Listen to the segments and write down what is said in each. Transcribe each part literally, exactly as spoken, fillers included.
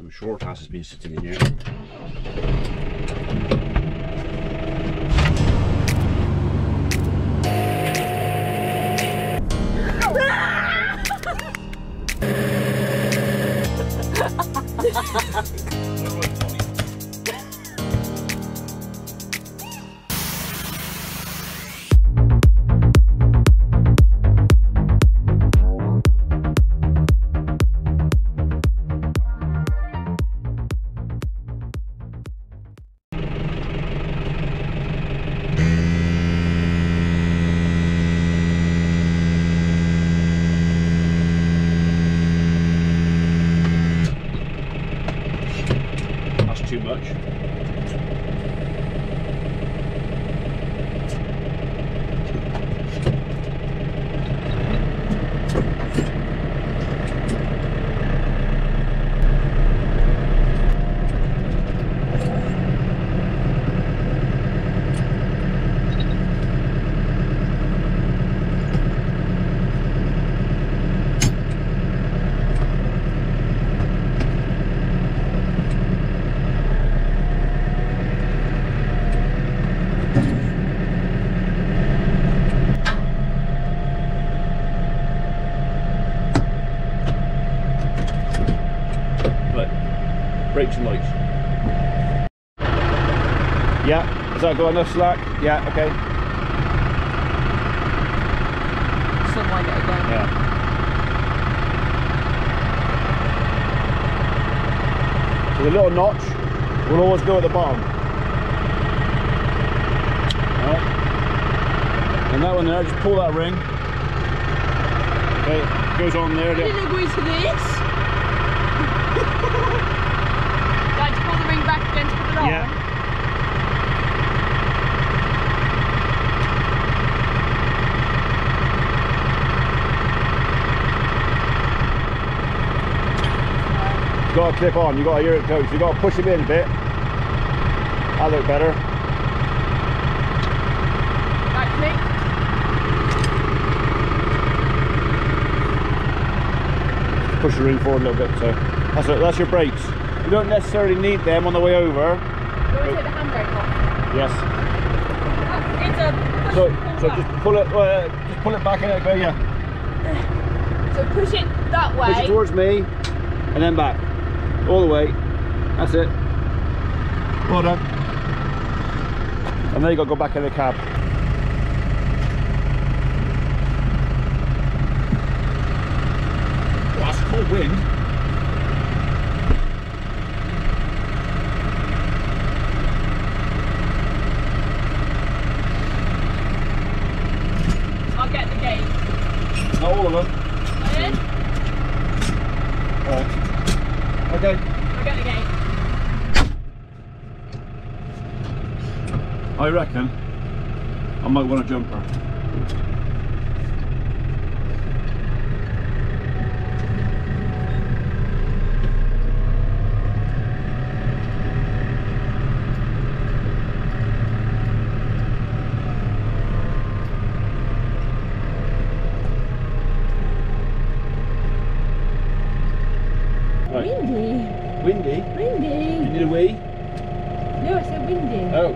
Some short ass has been sitting in here. Too much. Brakes and lights. Yeah, has that got enough slack? Yeah, okay. Still wind it again. Yeah. So the little notch will always go at the bottom. Alright. And that one there, just pull that ring. Okay, goes on there. I didn't agree to this. Like to pull the ring back again to put it on? Yeah. It's got to clip on, you've got to hear it close. You've got to push it in a bit. That'll look better. Right click. Push the ring forward a little bit, so that's, it, that's your brakes. You don't necessarily need them on the way over. You want to take the handbrake off? Yes. It's a push So, and pull so back. just pull it, uh, just pull it back and let it go, yeah. So push it that way. Push it towards me, and then back. All the way. That's it. Well done. And then you got to go back in the cab. Oh, that's cold wind. I'll get the gate. Not all of them. Are you in? Alright. Okay. I'll get the gate. I reckon I might want a jumper. Right. Windy. Windy? Windy. You need a wee? No, I said windy. Oh.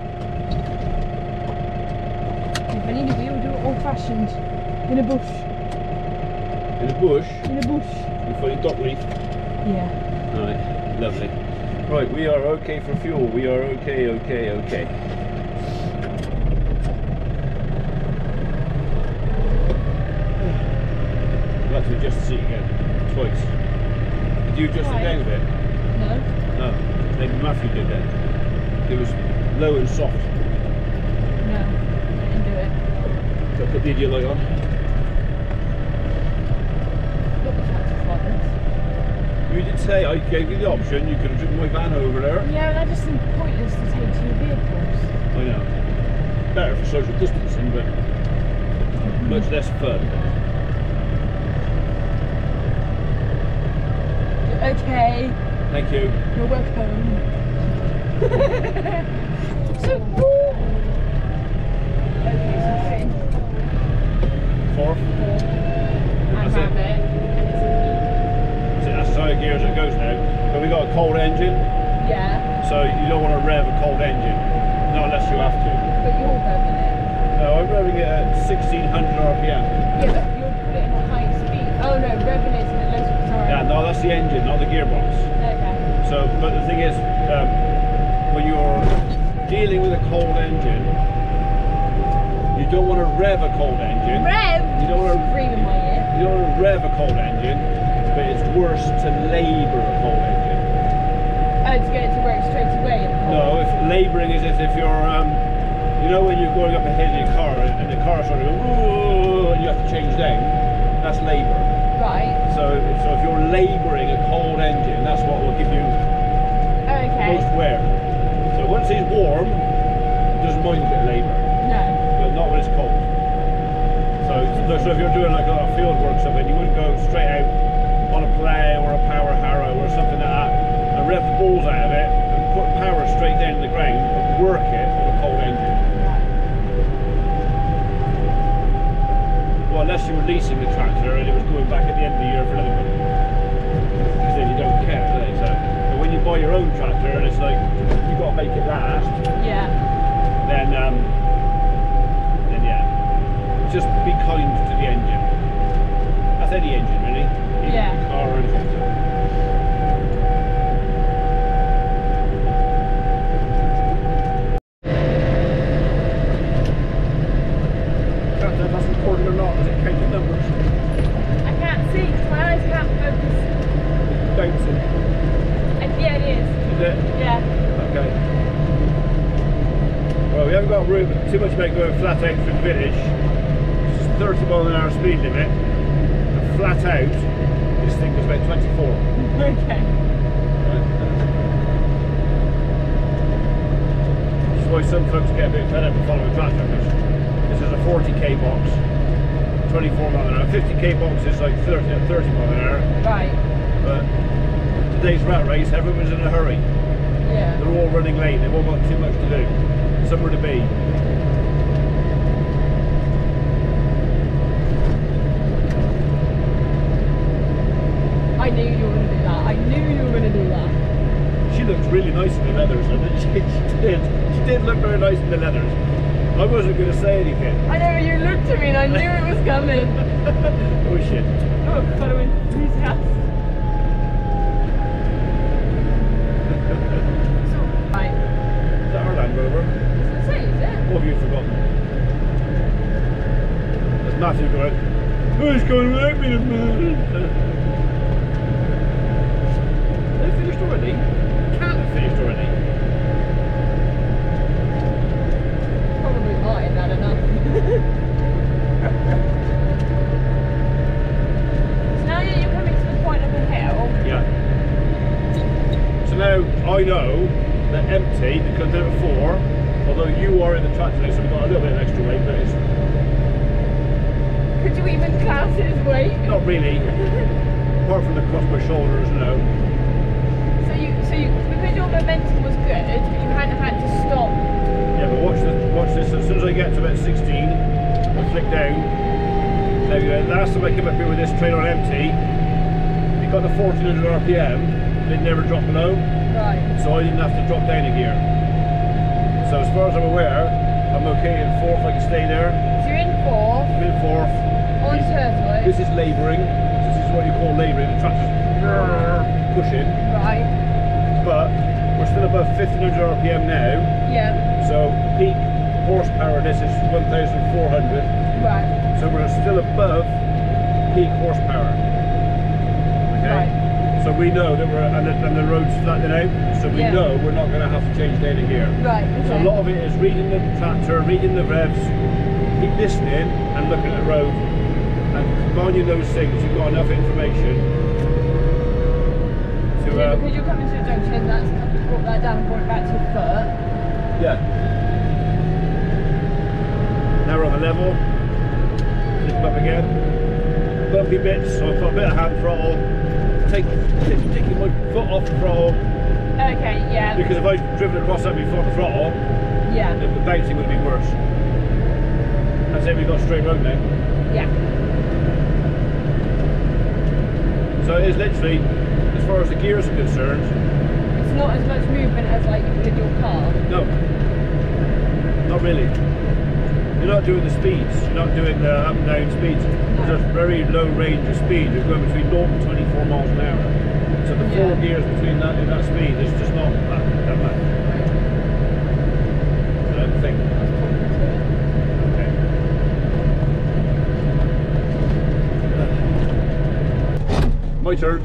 If I need a wheel, do it old fashioned. In a bush. In a bush? In a bush. You find a dock leaf? Yeah. Right, lovely. Right, we are okay for fuel. We are okay, okay, okay. We'll have to adjust the seat again, twice. Did you adjust Why? it down a bit? No. No, maybe Matthew did that. It was low and soft. No. I didn't do it. So I put the idiot light on. Look at tractors like this. You did say I gave you the option, you could have driven my van over there. Yeah, that just seems pointless to take to your vehicles. I know. Better for social distancing, but much less fun. Okay. Thank you. You're welcome. So cool. Okay, so we're in Four. four. That's And it. rabbit. So that's as high a gear as it goes now. but we got a cold engine. Yeah. So you don't want to rev a cold engine, not unless you have to. But you're revving it. No, I'm revving it at sixteen hundred R P M. Yeah, but you'll put it in a high speed. Oh no, revving it's in a low speed, sorry. Yeah, no, that's the engine, not the gearbox. Okay. So, but the thing is, um, when you're dealing with a cold engine, you don't want to rev a cold engine. Rev? You don't want to scream in my ear. You don't want to rev a cold engine, but it's worse to labour a cold engine. Oh, to get it to work straight away. No, if labouring is as if you're, um, you know, when you're going up a hill in your car and the car sort of goes, ooh, and you have to change down. That's labour. Right. So, if, so if you're labouring a cold engine, that's what will give you Okay. most wear. So once it's warm, it doesn't mind a bit of labour, No. but not when it's cold. So, so if you're doing like a lot of field work or something, you wouldn't go straight out on a plough or a power harrow or something like that and rev the balls out of it and put power straight down to the ground and work it with a cold engine. Well, unless you were leasing the tractor and it was going back at the end of the year for another one. Because then you don't care, do they? So, but when you buy your own tractor and it's like, you've got to make it last, Yeah. then um, then yeah, just be kind to the engine. That's any engine really. Yeah. Car or anything. Can't tell if that's recording or not. Does it count the numbers? I can't see because my eyes can't focus. Bouncing. Uh, yeah, it is. Is it? Yeah. Okay. Well, we haven't got room too much about going flat out through the village. It's thirty mile an hour speed limit. And flat out, this thing goes about twenty-four. Okay. This is why some folks get a bit fed up with following tractor. This is a forty K box, twenty-four mile an hour. fifty K box is like thirty at thirty mile an hour. Right. But today's rat race, everyone's in a hurry. Yeah. They're all running late. They've all got too much to do. Somewhere to be. I knew you were going to do that. I knew you were going to do that. She looks really nice in the leathers, and she, she did. She did look very nice in the leathers. I wasn't going to say anything. I know, you looked at me and I knew it was coming. Oh shit. Oh, photo enthusiast. So, right. Is that our Land Rover? Does it say, is it? What have you forgotten? There's Matthew going, oh, he's going without me, man. They finished already? Can't have finished already. Probably not in that enough. So now you're coming to the point of the hill. Yeah. So now I know that empty, because there are four, although you are in the tractor now, so we've got a little bit of extra weight, but it's Could you even class it as weight? not really, apart from the cross my shoulders, you know. So you, so you, because your momentum was good, you kind of had to stop. Yeah, but watch this, watch this, as soon as I get to about sixteen, I flick down. Now, uh, last time I came up here with this trailer on empty, it got to fourteen hundred R P M, it never dropped below, Right. so I didn't have to drop down a gear. So as far as I'm aware, I'm okay in fourth, I can stay there. So you're in fourth, I'm in fourth. on turtle. This is labouring, this is what you call labouring, the tractor's pushing, Right. but we're still above fifteen hundred R P M now, Yeah. so peak horsepower this is one thousand four hundred, Right. so we're still above peak horsepower. Okay? Right. So we know that we're, and the, and the road's flattening out, so we Yeah. know we're not going to have to change down a gear. Right. So Okay. a lot of it is reading the tractor, reading the revs, keep listening and looking at the road, and combining those things, you've got enough information to Yeah, um, because you're coming to a junction, that's brought that down and brought it back to your foot. yeah. Now we're on the level. Lift them up again. Bumpy bits, so I've got a bit of hand throttle. Take, take taking my foot off the throttle, Okay. Yeah. because if I'd driven across that before the throttle, Yeah. the the bouncing would have been worse. That's it, we've got a straight road now. Yeah. So it is literally, as far as the gears are concerned, It's not as much movement as like with your car. no, not really. You're not doing the speeds, you're not doing the up and down speeds. There's a very low range of speed. You're going between zero and twenty-four miles an hour. So the four Yeah. gears between that and that speed is just not that, that much. I don't think. Okay. My turn.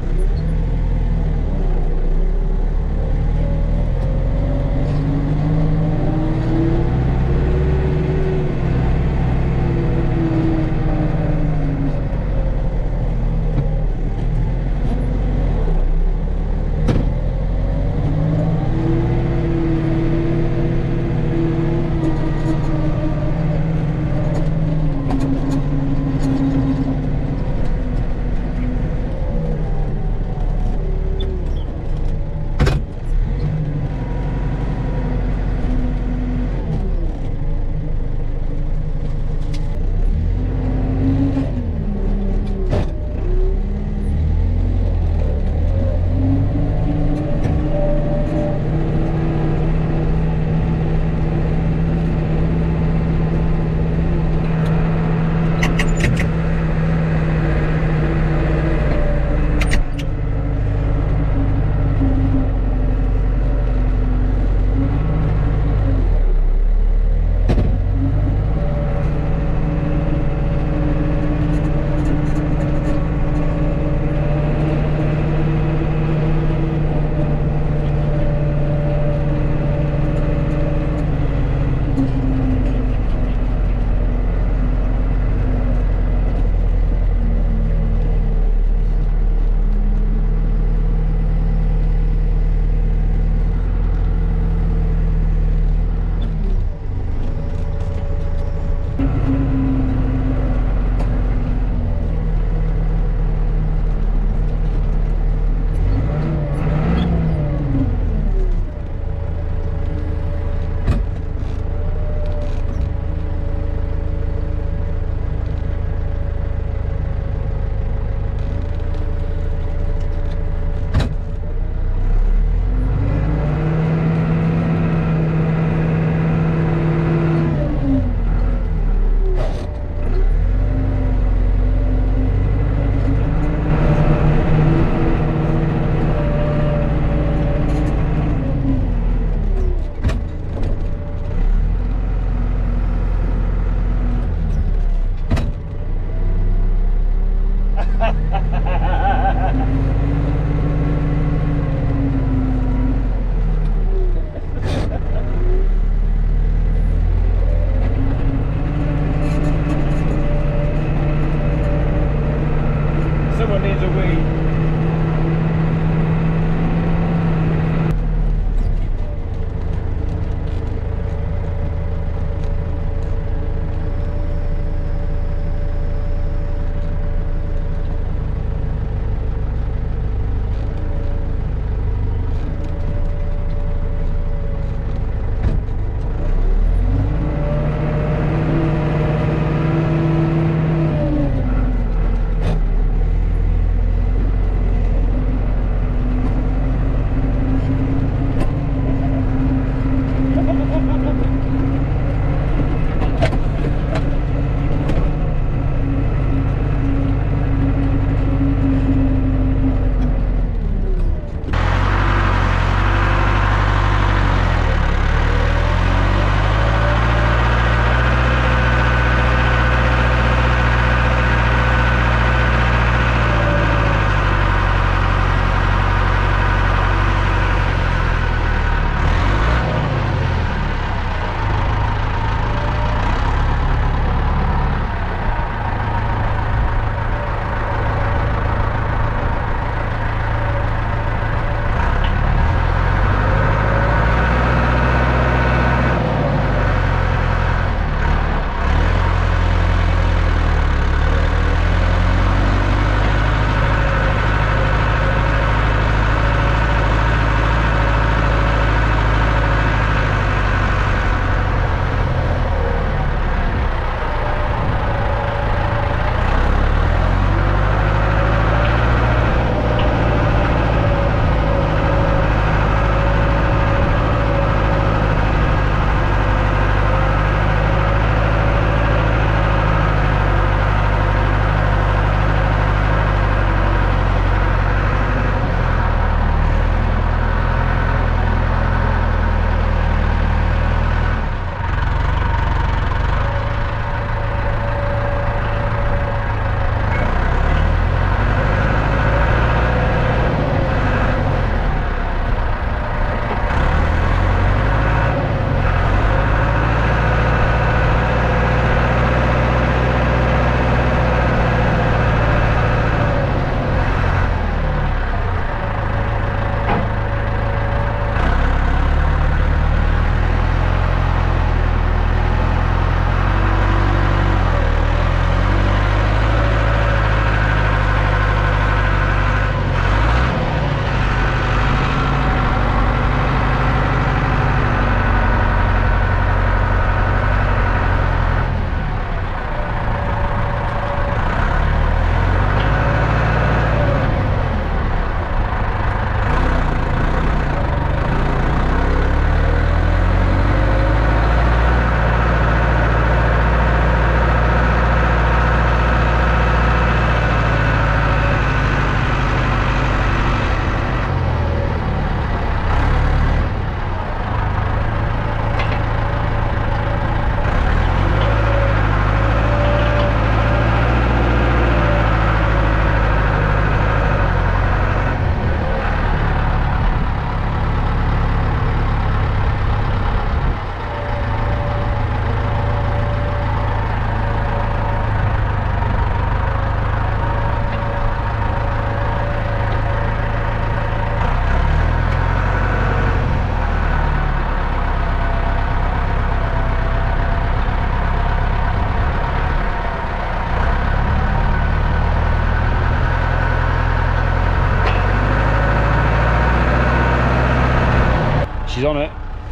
She's on it.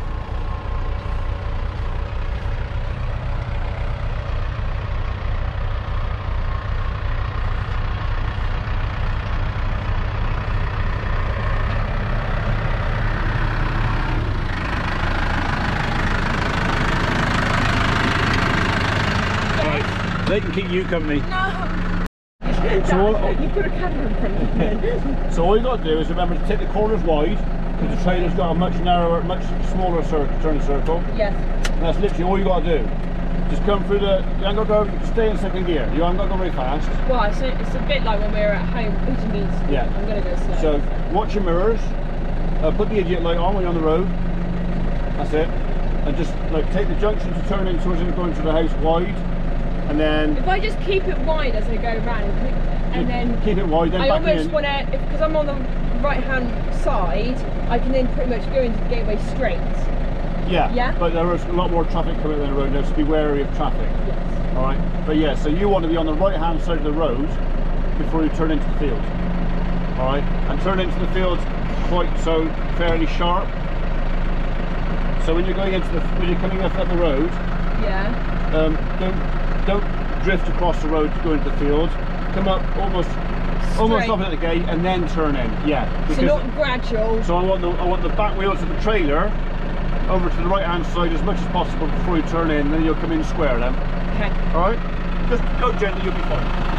They can keep you company. No! So all, you put a camera in front of me. So all you got to do is remember to take the corners wide, because the trailer's got a much narrower, much smaller circle, turn circle. Yes. And that's literally all you got to do. Just come through the, you haven't got to go, stay in second gear. You haven't got to go very fast. Well, it's a, it's a bit like when we were at home, which means yeah. I'm going to go slow. So watch your mirrors, uh, put the idiot light on when you're on the road. That's it. And just like take the junction to turn in towards it, going to the house wide. And then if I just keep it wide as I go around, and then keep it wide, then I back almost in. want to, because I'm on the right hand side, I can then pretty much go into the gateway straight. Yeah. Yeah. But there is a lot more traffic coming down the road now, so be wary of traffic. Yes. All right. But yeah, so you want to be on the right hand side of the road before you turn into the field. All right. And turn into the field quite so fairly sharp. So when you're going into the, when you're coming up the road. Yeah. Um, don't. Don't drift across the road to go into the field. Come up almost, Straight. almost up at the gate, and then turn in. Yeah. So not gradual. So I want the I want the back wheels of the trailer over to the right hand side as much as possible before you turn in. Then you'll come in square then. Okay. All right. Just go gently. You'll be fine.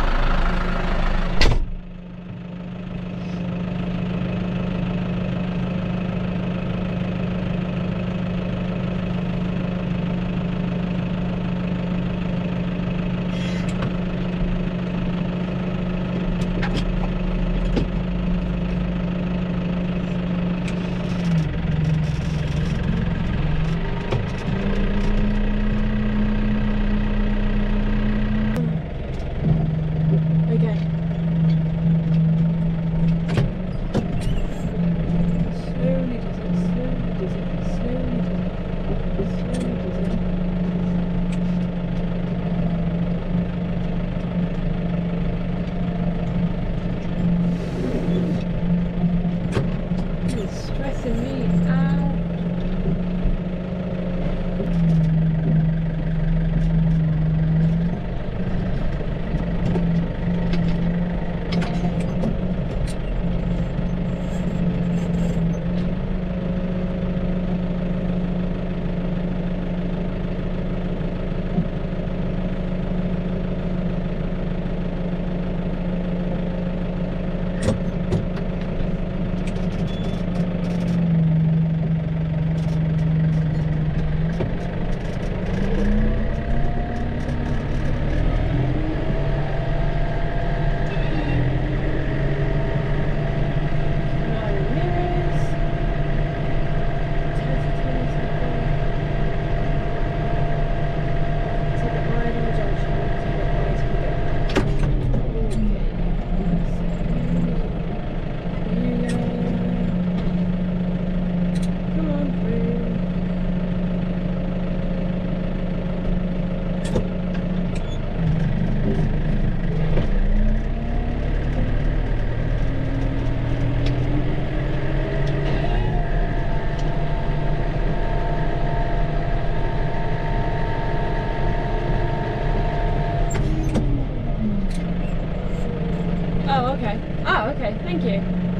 Okay, thank you.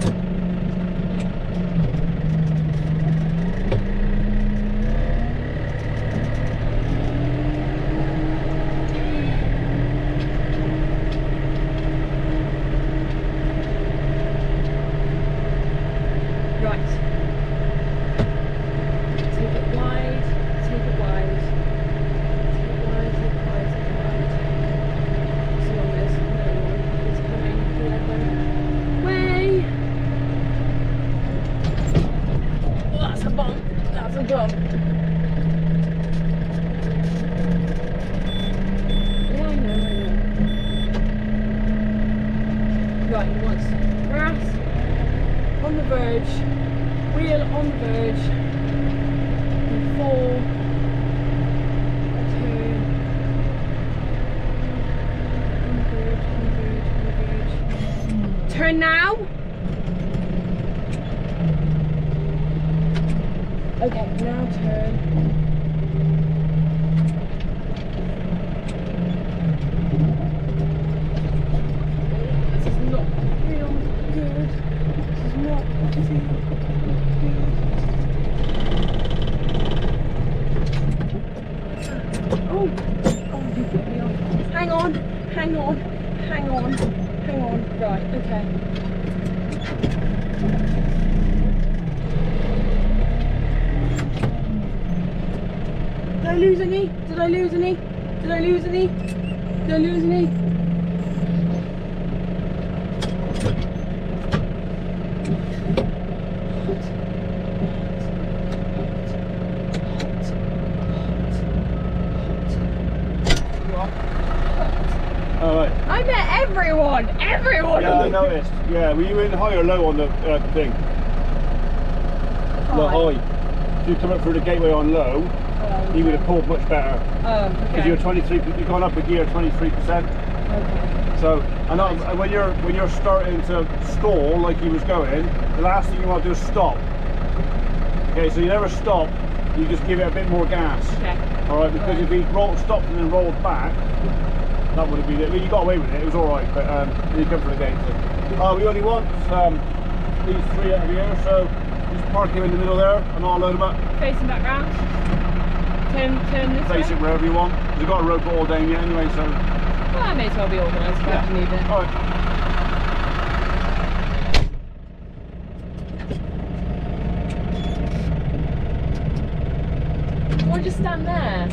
Right. Take it wide, take it wide. Take it wide, take it wide, take it wide. As long as no one is coming the other way. Oh, that's a bump. That's a bump. Yeah, I know, I know. Right, he wants grass. On the verge, wheel on the verge, and four, turn, on the verge, on the verge, on the verge. Turn now. Okay, now turn. This is not real good. This is not real good. Oh, oh, you put me off. Hang on, hang on, hang on, hang on. Right, okay. Did I lose any? Did I lose any? Did I lose any? Did I lose any? Alright. I met everyone! Everyone! Yeah, I noticed. Yeah, were you in high or low on the uh, thing? High. Not high. If you come up through the gateway on low, Oh, you would have pulled much better. Oh, Because okay. you're twenty-three, you've gone up a gear twenty-three percent. Okay. So, and not, when you're when you're starting to stall like he was going, the last thing you want to do is stop. Okay, so you never stop. You just give it a bit more gas. Okay. All right, because Right. if he rolled, stopped and then rolled back, that would have been it. Well, you got away with it. It was all right, but um, then you come for the gate. So. Uh, we only want um, these three out of here, so just park him in the middle there, and I'll load them up. Facing back round. Turn, turn this Place way. it wherever you want. You've got a rope all down yet anyway, so. Well, I may as well be organised if I have to need it. All right. Why just stand there?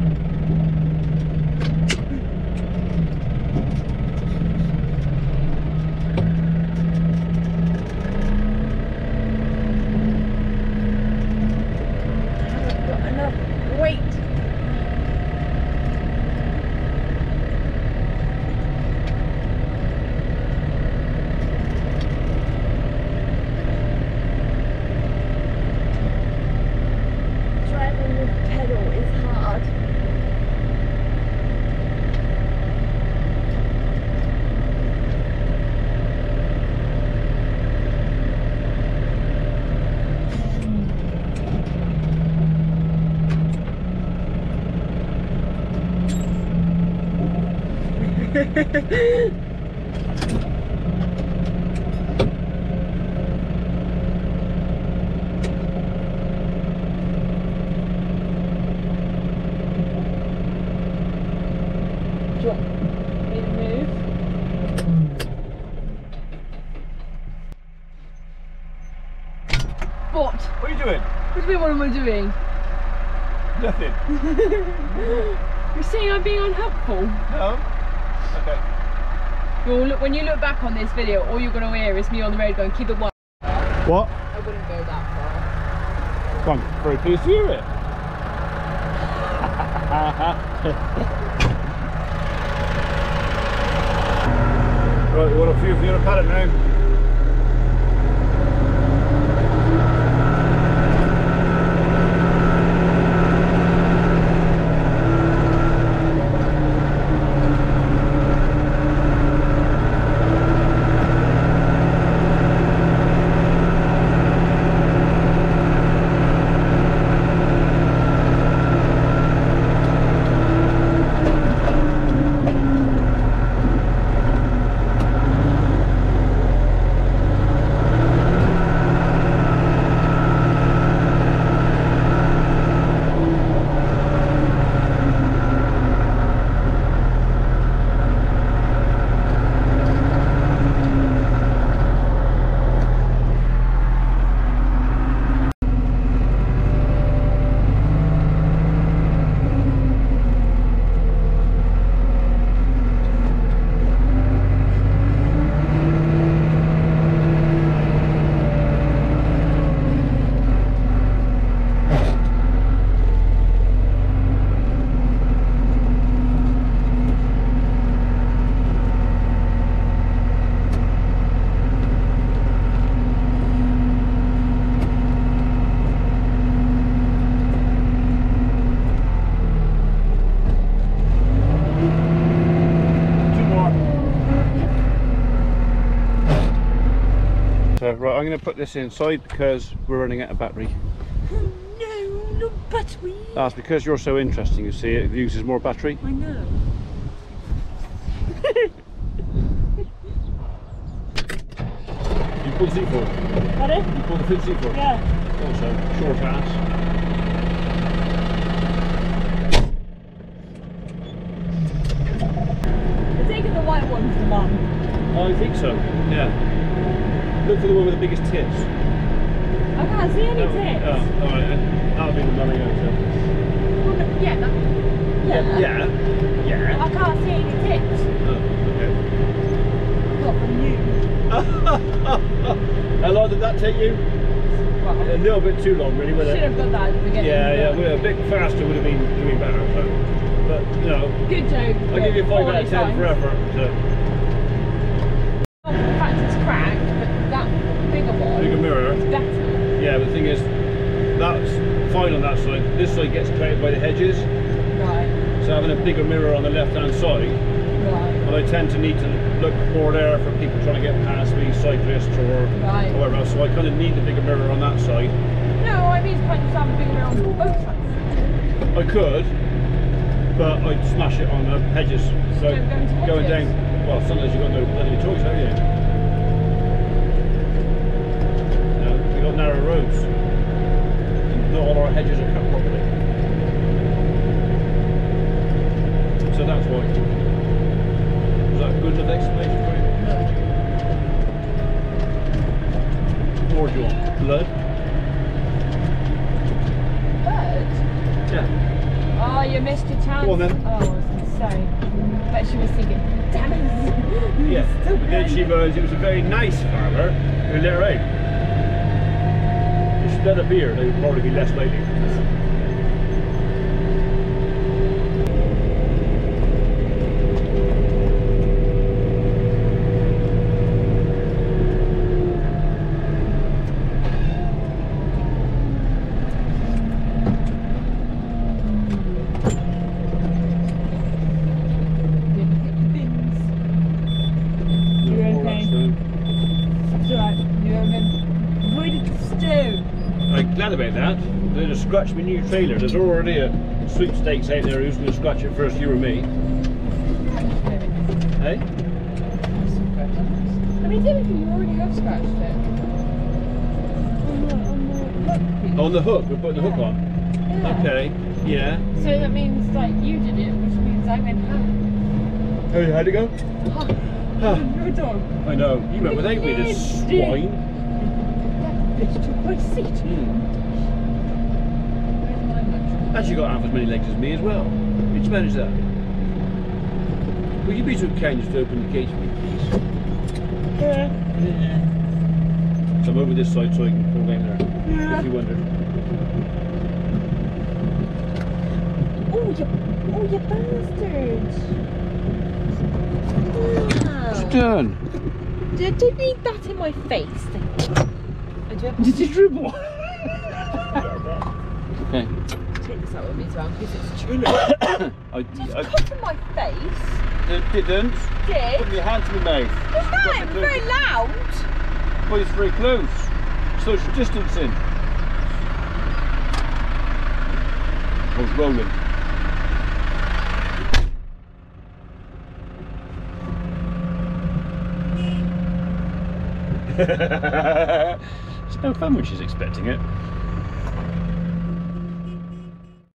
I've got enough weight. Driving with pedal is hard. Do you want me to move? What? What are you doing? What do you mean, what am I doing? Nothing. You're saying I'm being unhelpful. No. Okay. Well, look, when you look back on this video, all you're going to hear is me on the road going, keep it one. What? I wouldn't go that far. Come on, very pleased to hear it. Right, we want a few for you to paddock now. So, right, I'm going to put this inside because we're running out of battery. No! battery. That's because you're so interesting, you see, it uses more battery. I know. You pull the seat forward. Pardon? You pull the fifth seat forward. Yeah. Also, short ass. They're taking the white one for Mum. Oh, I think so, yeah. Look for the one with the biggest tits. I can't see any Oh, tits. oh, alright, that'll be the money out there. Well, no, yeah, that, yeah. Yeah, yeah. I can't see any tits. Oh, okay. Not from you. How long did that take you? Well, A little bit too long, really, should wasn't it? have done that at the beginning. Yeah, yeah, but- well, a bit faster would have been doing better, but, but you know, Good joke. I'll give you a five out of ten for effort. So. The fact it's cracked, but that bigger one Bigger mirror. is better. Yeah, but the thing is, that's fine on that side. This side gets clouded by the hedges, Right, so having a bigger mirror on the left-hand side, right, and I tend to need to look more there for people trying to get past me, cyclists or right. whatever else. So I kind of need the bigger mirror on that side. No, I mean it's quite just have a bigger mirror on both sides. I could, but I'd smash it on the hedges. So Don't go into going hedges. down, well, sometimes you've got no bloody choice, have you? You know, we've got narrow roads. And not all our hedges are cut properly. So that's why. Was that a good enough explanation for you? Or do you want blood? Bird? Yeah. Oh, you missed your chance. Go on then. Oh, I was going to say. But she was thinking, damn it. Yeah. Still But then she going. realised it was a very nice farmer who let her out. If she let her beer, they would probably be less likely. You're okay. It's alright. You're okay. Avoided the stew. I'm glad about that. They'd have scratched my new trailer. There's already a sweepstakes out there who's going to scratch it first, you or me. Hey? I mean, technically you already have scratched it. On the, on the hook. On the hook, we're putting the hook on. Yeah. Okay, yeah. So that means like you did it, which means I went, ah. Hey, how'd it go? Ah. Ah. You're a dog. I know, you went without me, this swine. That bitch took my seat. Mm. Where's my lunch? Actually got half as many legs as me as well. Did you manage that? Will you be so kind just to open the cage for me, please? Yeah. So I'm over this side so I can pull down there, Yeah. if you wondered. Oh, you, oh, you bastard. What's it done? Did you need that in my face? I do have Did you dribble? Okay. take this out with me as well because it's true. I, Just I cough in my face. didn't. Did? Put your hand to my mouth. It's not Got it the was very loud. Well, it's very close. Social distancing. I was rolling. It's no fun when she's expecting it.